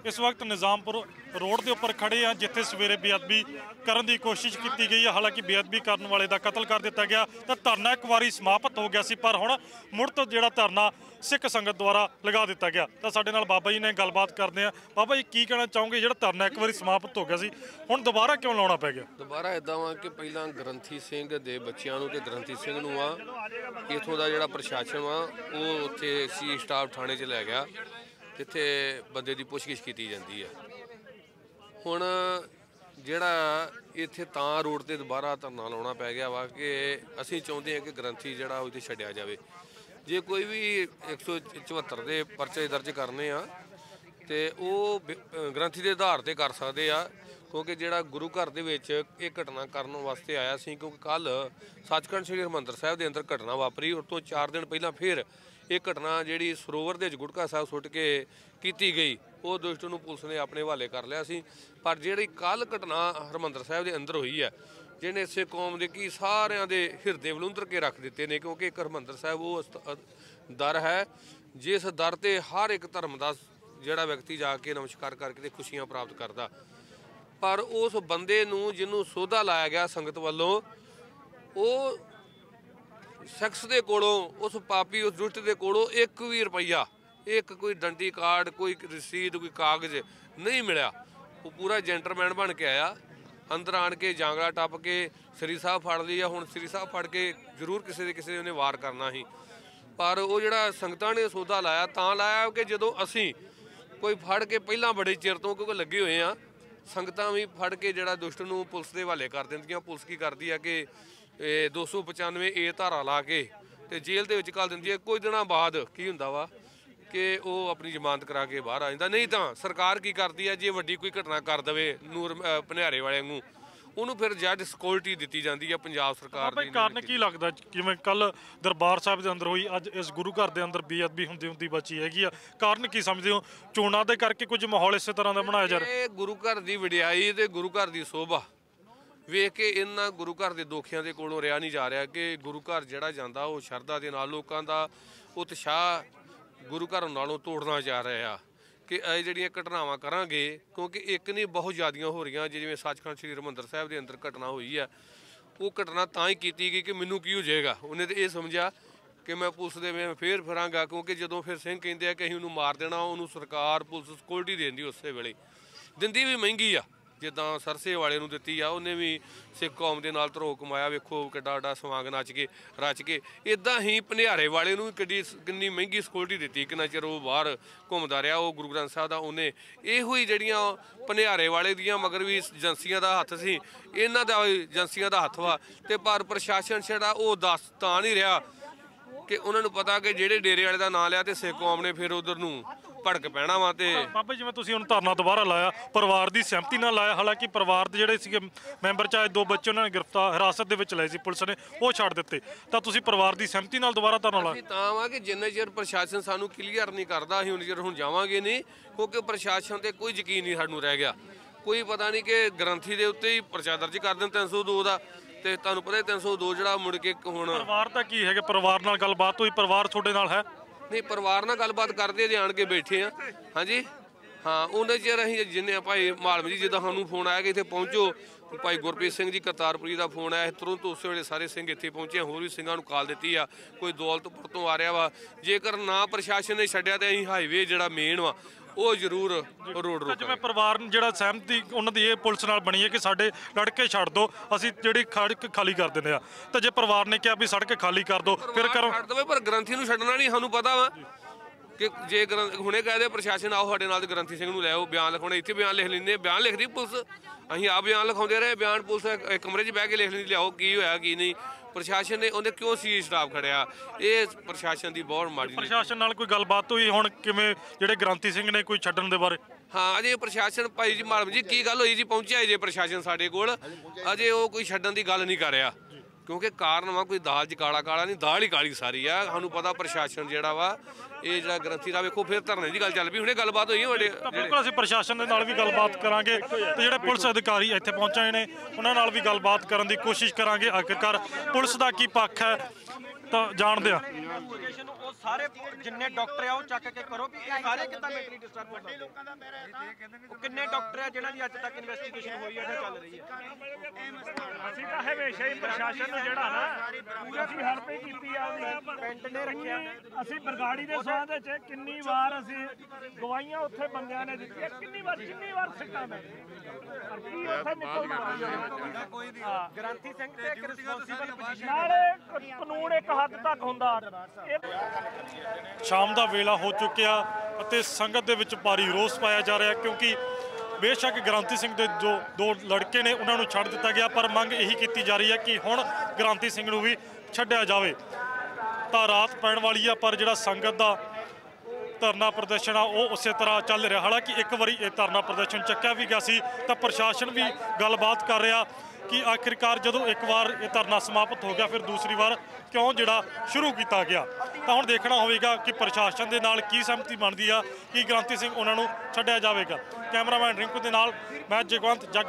इस वक्त निजामपुर रोड के उपर खड़े हैं जिथे सवेरे बेअदबी करने की कोशिश की गई है। हालांकि बेअदबी करने वाले का कतल कर दिया गया तो धरना एक बार समाप्त हो गया सी, पर हुण मुड़ तो जिहड़ा धरना सिख संगत द्वारा लगा दिता गया। तो साडे नाल बाबा जी ने गलबात करते हैं। बाबा जी की कहना चाहोगे, जिहड़ा धरना एक बार समाप्त हो गया सी हुण दोबारा क्यों लाउणा पै गया? दोबारा इदां वा कि पहिलां ग्रंथी सिंह दे बच्चिआं नूं ते ग्रंथी सिंह नूं आ इत्थों दा जिहड़ा प्रशासन वा वो उत्थे सी स्टाफ थाणे 'च लै गया जिथे बंदे की पुछगिछ की जाती है। हुण जिहड़ा इत्थे तां रोड ते दोबारा धरना लाउणा पै गया वा कि असीं चाहुंदे हां कि ग्रंथी जिहड़ा इत्थे छड्डिया जावे। जे कोई भी 174 दे परचे दर्ज करने आ ते वो ग्रंथी के आधार पर कर सकते आ, क्योंकि जिहड़ा गुरु घर दे विच ये घटना करन वास्ते आया सी। क्योंकि कल सचखंड श्री हरमंदर साहिब के अंदर घटना वापरी, उस तो 4 दिन पहलां फिर ये घटना जिहड़ी सरोवर दे गुटका साहब सुट के की गई वो दुष्ट नूं पुलिस ने अपने हवाले कर लिया सी। पर जिहड़ी कल घटना हरमंदर साहिब के अंदर हुई है जिन्हें इसे कौम के की सारिਆਂ ਦੇ ਹਿਰਦੇ ਵਲੂੰਦਰ के रख दिते ने, क्योंकि एक हरमंदर साहिब वो दर है जिस दर ते हर एक धर्म का जिहड़ा व्यक्ति जाके नमस्कार करके खुशियां प्राप्त करता। पर उस बंदे नूं जिन्हों सौदा लाया गया संगत वालों वो शख्स के कोलों उस पापी उस दुष्ट के कोलों 1 भी रुपया एक कोई डंडी कार्ड कोई रसीद कोई कागज नहीं मिला। वो पूरा जेंटलमैन बन के आया, अंदर आन के जांगला टप के श्री साहब फड़ लिया। हुण श्री साहब फड़ के जरूर किसी ने किसी ने वार करना ही, पर वो जिहड़ा संगतां ने सौदा लाया तां लाया कि जदों असीं कोई फड़ के पहलां बड़े चिर तो क्योंकि लगे हुए हैं संगतां भी फड़ के जिहड़ा दुष्ट नूं पुलिस के हवाले कर दिंदियां। पुलिस की करती है कि 295 ए धारा ला के ते जेल दे विच घल दिंदी है। कुछ दिनों बाद की हुंदा वा कि वो अपनी जमानत करा के बाहर आ जाता। नहीं तो सरकार की करती है, जे वड्डी कोई घटना कर दे नूर भनियारे वाले वांगू उन्होंने फिर जज सिक्योरिटी दी जाती है पंजाब सरकार दी। कारण की लगता जिवें कल दरबार साहब के अंदर हुई, अज इस गुरु घर के अंदर बेअदबी हुंदी हुंदी बची हैगी, कारण की समझते हो? चोणां दे करके कुछ माहौल इस तरह का बनाया जा रहा है। गुरु घर की वडियाई ते गुरु घर की शोभा वेख के इन्हां गुरु घर के दोखियां दे कोलों रिहा नहीं जा रहा कि गुरु घर जिहड़ा जांदा वो शरधा दे नाल लोकां दा उत्साह गुरु घर नालों तोड़ना जा रहा कि ਇਹ ਜਿਹੜੀਆਂ ਘਟਨਾਵਾਂ ਕਰਾਂਗੇ, क्योंकि एक नहीं बहुत ज़्यादा हो रही जिवें सचखंड श्री हरमंदर साहिब के अंदर घटना हुई है। वो घटना तां ही की गई कि मैनू की हो जाएगा, उन्हें तो ये समझा कि मैं पुलिस दे में फिर फिरांगा। क्योंकि जदों फिर सिंह कहते हैं कि असीं उन्होंने मार देना, उन्होंने सरकार पुलिस सिक्योरिटी देंदी उस वेले दिंदी भी महंगी आ। जिद्दां सरसे वाले नूं दित्ती आ उन्हें भी सिख कौम के नाल धरो कमाया, वेखो किड्डा किड्डा सवांग नच के रच के। इदां ही भनियारे वाले नूं किन्नी महंगी सिक्योरिटी दित्ती, किन्ना चिर वो बाहर घूमदा रहा वो गुरु ग्रंथ साहिब दा। उन्हें इहो ही जिहड़ियां भनियारे वाले दियां मगर भी एजेंसियां दा हत्थ सी, इन्हां दा एजेंसियां दा हत्थ वा। ते पर प्रशासन छड़ा वो दस तां नहीं रहा कि उन्होंने पता कि ਜਿਹੜੇ डेरे वाले का नाम लिया तो सिख कौम ने फिर उधर नूं भड़क पैना वा। ते बाबा जिवें तुसीं हुण धरना दोबारा लाया, परिवार की सहमति नाल लाया, हालांकि परिवार के जिहड़े सीगे मैंबर चाहे 2 बच्चे उन्होंने गिरफ्तार हिरासत दे विच लए सी, पुलिस ने वो छड्ड दित्ते, तां तुसीं परिवार की सहमति नाल दोबारा धरना लाया? तां वा कि जिन्ने चिर प्रशासन सानूं क्लीयर नहीं करदा असीं उन्ने चिर हुण जावांगे नहीं, क्योंकि प्रशासन ते कोई यकीन नहीं सानूं रह गया। कोई पता नहीं कि ग्रंथी के उत्ते ही परचा दर्ज कर देण 302 का, ਤੇ ਤੁਹਾਨੂੰ ਪਤਾ 302 ਜਿਹੜਾ ਮੁੜ ਕੇ ਹੁਣ ਪਰਿਵਾਰ ਦਾ ਕੀ ਹੈਗਾ? ਪਰਿਵਾਰ ਨਾਲ ਗੱਲਬਾਤ ਹੋਈ? ਪਰਿਵਾਰ ਤੁਹਾਡੇ ਨਾਲ ਹੈ? ਨਹੀਂ ਪਰਿਵਾਰ ਨਾਲ ਗੱਲਬਾਤ ਕਰਦੇ ਜੇ ਆਣ ਕੇ ਬੈਠੇ ਆ। ਹਾਂਜੀ ਹਾਂ, ਉਹਦੇ ਚਿਰ ਅਸੀਂ ਜਿੰਨੇ ਭਾਈ ਮਾਲਮ ਜੀ ਜਿੱਦਾਂ ਸਾਨੂੰ ਫੋਨ ਆਇਆ ਕਿ ਇੱਥੇ ਪਹੁੰਚੋ, ਭਾਈ ਗੁਰਪ੍ਰੀਤ ਸਿੰਘ ਜੀ ਕਰਤਾਰਪੁਰੀ ਦਾ ਫੋਨ ਆਇਆ, ਤੁਰੰਤ ਉਸੇ ਵੇਲੇ ਸਾਰੇ ਸਿੰਘ ਇੱਥੇ ਪਹੁੰਚੇ। ਹੋਰ ਵੀ ਸਿੰਘਾਂ ਨੂੰ ਕਾਲ ਦਿੱਤੀ ਆ, ਕੋਈ ਦੌਲਤਪੁਰ ਤੋਂ ਆ ਰਿਹਾ ਵਾ। ਜੇਕਰ ਨਾ ਪ੍ਰਸ਼ਾਸਨ ਨੇ ਛੱਡਿਆ ਤਾਂ ਅਸੀਂ ਹਾਈਵੇ ਜਿਹੜਾ ਮੇਨ ਵਾ ਉਹ ਜ਼ਰੂਰ ਰੋਡ ਰੋਕ। ਜਿਵੇਂ ਪਰਿਵਾਰ ਜਿਹੜਾ ਸਹਿਮਤੀ ਉਹਨਾਂ ਦੀ ਇਹ ਪੁਲਿਸ ਨਾਲ ਬਣੀ ਹੈ ਕਿ ਸਾਡੇ ਲੜਕੇ ਛੱਡ ਦਿਓ, ਅਸੀਂ ਜਿਹੜੀ ਸੜਕ ਖਾਲੀ ਕਰ ਦਿੰਦੇ ਆ, ਤਾਂ ਜੇ ਪਰਿਵਾਰ ਨੇ ਕਿਹਾ ਵੀ ਸੜਕ ਖਾਲੀ ਕਰ ਦਿਓ ਫਿਰ ਕਰੋ ਛੱਡ ਦੇਵੇ। ਪਰ ਗ੍ਰੰਥੀ ਨੂੰ ਛੱਡਣਾ ਨਹੀਂ, ਸਾਨੂੰ ਪਤਾ ਵਾ ਕਿ ਜੇ ਹੁਣੇ ਕਹਦੇ ਪ੍ਰਸ਼ਾਸਨ ਆਓ ਸਾਡੇ ਨਾਲ ਤੇ ਗ੍ਰੰਥੀ ਸਿੰਘ ਨੂੰ ਲੈ ਆਓ, ਬਿਆਨ ਲਿਖਾਉਣੇ ਇੱਥੇ ਬਿਆਨ ਲਿਖ ਲੈਂਦੇ, ਬਿਆਨ ਲਿਖਦੀ ਪੁਲਿਸ। ਅਸੀਂ ਆਪ ਬਿਆਨ ਲਿਖਾਉਂਦੇ ਰਹੇ, ਬਿਆਨ ਪੁਲਿਸ ਕਮਰੇ 'ਚ ਬਹਿ ਕੇ ਲਿਖ ਲੈਂਦੀ, ਲਿਆਓ ਕੀ ਹੋਇਆ ਕੀ ਨਹੀਂ। ਪ੍ਰਸ਼ਾਸਨ ਨੇ ਉਹਨੇ ਕਿਉਂ ਸੀ ਸਟਾਫ ਖੜਿਆ, ਇਹ ਪ੍ਰਸ਼ਾਸਨ ਦੀ ਬਹੁਤ ਮਾੜੀ। ਪ੍ਰਸ਼ਾਸਨ ਨਾਲ ਕੋਈ ਗੱਲਬਾਤ ਹੋਈ ਹੁਣ ਕਿਵੇਂ ਜਿਹੜੇ ਗ੍ਰੰਥੀ ਸਿੰਘ ਨੇ ਕੋਈ ਛੱਡਣ ਦੇ ਬਾਰੇ? ਹਾਂ ਅਜੇ ਪ੍ਰਸ਼ਾਸਨ ਭਾਈ ਜੀ ਮਾਲਮ ਜੀ ਕੀ ਗੱਲ ਹੋਈ ਜੀ? ਪਹੁੰਚਿਆ ਜੇ ਪ੍ਰਸ਼ਾਸਨ ਸਾਡੇ ਕੋਲ, ਅਜੇ ਉਹ ਕੋਈ ਛੱਡਣ ਦੀ ਗੱਲ ਨਹੀਂ ਕਰ ਰਿਹਾ। क्योंकि कारण वा कोई दाल च काला काला नहीं, दाल ही काली सारी है। सानू पता प्रशासन जिहड़ा वा ये जिहड़ा ग्रंथी दा वेखो फिर धरने की गल चल पई, हुणे गलबात होई बड़े बिल्कुल असीं प्रशासन दे नाल भी गलबात करांगे ते जिहड़े पुलिस अधिकारी इत्थे पहुंचे ने उन्हां नाल भी गलबात करन दी कोशिश करांगे। आखिरकार पुलिस दा की पक्ष है ਤਾਂ ਜਾਣਦੇ ਆ ਇਨਵੈਸਟੀਗੇਸ਼ਨ ਉਹ ਸਾਰੇ ਜਿੰਨੇ ਡਾਕਟਰ ਆ ਉਹ ਚੱਕ ਕੇ ਕਰੋ ਵੀ ਇਹ ਸਾਰੇ ਕਿੱਦਾਂ ਮੈਂਟਲੀ ਡਿਸਟਰਬ ਹੋ ਸਕਦੇ ਉਹ ਕਿੰਨੇ ਡਾਕਟਰ ਆ ਜਿਨ੍ਹਾਂ ਦੀ ਅੱਜ ਤੱਕ ਇਨਵੈਸਟੀਗੇਸ਼ਨ ਹੋਈ ਹੈ ਜਾਂ ਚੱਲ ਰਹੀ ਹੈ। ਅਸੀਂ ਤਾਂ ਹਮੇਸ਼ਾ ਹੀ ਪ੍ਰਸ਼ਾਸਨ ਨੂੰ ਜਿਹੜਾ ਨਾ ਪੂਰੀ ਹੈਲਪ ਹੀ ਕੀਤੀ ਆ ਉਹਦੀ। ਪਿੰਡ ਨੇ ਰੱਖਿਆ ਅਸੀਂ ਬਰਗਾੜੀ ਦੇ ਸਾਹ ਦੇ ਚ ਕਿੰਨੀ ਵਾਰ ਅਸੀਂ ਗਵਾਈਆਂ ਉੱਥੇ ਬੰਦਿਆਂ ਨੇ ਦਿੱਤੀਆਂ, ਕਿੰਨੀ ਵਾਰ ਸਿੱਟਾਂ ਮੈਂ ਕੀ ਉੱਥੇ ਨਿਕਲਦਾ ਕੋਈ ਨਹੀਂ। ਗ੍ਰੰਥੀ ਸਿੰਘ ਤੇ ਇੱਕ ਰਿਸਪੌਂਸੀਬਲ ਪੋਜੀਸ਼ਨ ਨਾਲੇ ਕਾਨੂੰਨ ਇੱਕ ਹੱਦ ਤੱਕ ਹੁੰਦਾ। ਸ਼ਾਮ ਦਾ ਵੇਲਾ ਹੋ ਚੁੱਕਿਆ ਅਤੇ ਸੰਗਤ ਦੇ ਵਿੱਚ ਭਾਰੀ ਰੋਸ ਪਾਇਆ ਜਾ ਰਿਹਾ ਕਿਉਂਕਿ ਬੇਸ਼ੱਕ ਗ੍ਰਾਂਤੀ ਸਿੰਘ ਦੇ ਜੋ ਦੋ ਲੜਕੇ ਨੇ ਉਹਨਾਂ ਨੂੰ ਛੱਡ ਦਿੱਤਾ ਗਿਆ, ਪਰ ਮੰਗ ਇਹੀ ਕੀਤੀ ਜਾ ਰਹੀ ਹੈ ਕਿ ਹੁਣ ਗ੍ਰਾਂਤੀ ਸਿੰਘ ਨੂੰ ਵੀ ਛੱਡਿਆ ਜਾਵੇ। ਤਾਂ ਰਾਤ ਪੈਣ ਵਾਲੀ ਆ ਪਰ ਜਿਹੜਾ ਸੰਗਤ ਦਾ ਧਰਨਾ ਪ੍ਰਦਰਸ਼ਨ ਆ ਉਹ ਉਸੇ ਤਰ੍ਹਾਂ ਚੱਲ ਰਿਹਾ। ਹਾਲਾਂਕਿ ਇੱਕ ਵਾਰੀ ਇਹ ਧਰਨਾ ਪ੍ਰਦਰਸ਼ਨ ਚੱਕਿਆ ਵੀ ਗਿਆ ਸੀ ਤਾਂ ਪ੍ਰਸ਼ਾਸਨ ਵੀ ਗੱਲਬਾਤ ਕਰ ਰਿਹਾ ਕਿ ਆਖਿਰਕਾਰ ਜਦੋਂ ਇੱਕ ਵਾਰ ਇਹ ਧਰਨਾ ਸਮਾਪਤ ਹੋ ਗਿਆ ਫਿਰ ਦੂਸਰੀ ਵਾਰ ਕਿਉਂ ਜਿਹੜਾ ਸ਼ੁਰੂ ਕੀਤਾ ਗਿਆ। ਤਾਂ ਹੁਣ ਦੇਖਣਾ ਹੋਵੇਗਾ ਕਿ ਪ੍ਰਸ਼ਾਸਨ ਦੇ ਨਾਲ ਕੀ ਸਹਿਮਤੀ ਬਣਦੀ ਆ ਕਿ ਗ੍ਰਾਂਤੀ ਸਿੰਘ ਉਹਨਾਂ ਨੂੰ ਛੱਡਿਆ ਜਾਵੇਗਾ। ਕੈਮਰਾਮੈਨ ਰਿੰਕੂ ਦੇ ਨਾਲ ਮੈਂ ਜਗਵੰਤ ਜਗ